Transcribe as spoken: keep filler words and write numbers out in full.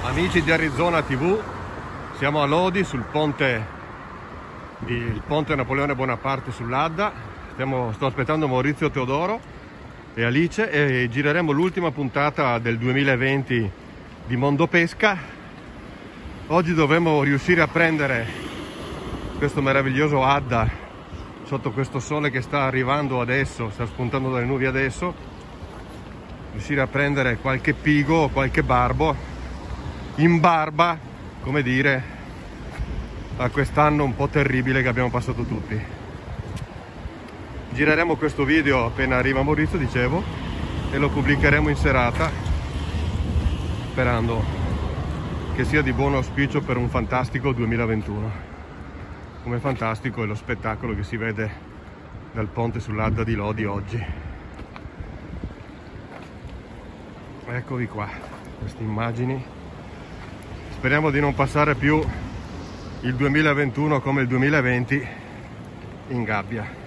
Amici di Arizona tivù, siamo a Lodi sul ponte, il ponte Napoleone Bonaparte sull'Adda. Stiamo, sto aspettando Maurizio Teodoro e Alice e gireremo l'ultima puntata del duemilaventi di Mondo Pesca. Oggi dovremo riuscire a prendere questo meraviglioso Adda sotto questo sole che sta arrivando adesso, sta spuntando dalle nubi adesso, riuscire a prendere qualche pigo o qualche barbo in barba, come dire, a quest'anno un po' terribile che abbiamo passato tutti. Gireremo questo video appena arriva Maurizio, dicevo, e lo pubblicheremo in serata, sperando che sia di buon auspicio per un fantastico duemilaventuno. Come fantastico è lo spettacolo che si vede dal ponte sull'Adda di Lodi oggi. Eccovi qua, queste immagini. Speriamo di non passare più il duemilaventuno come il duemilaventi in gabbia.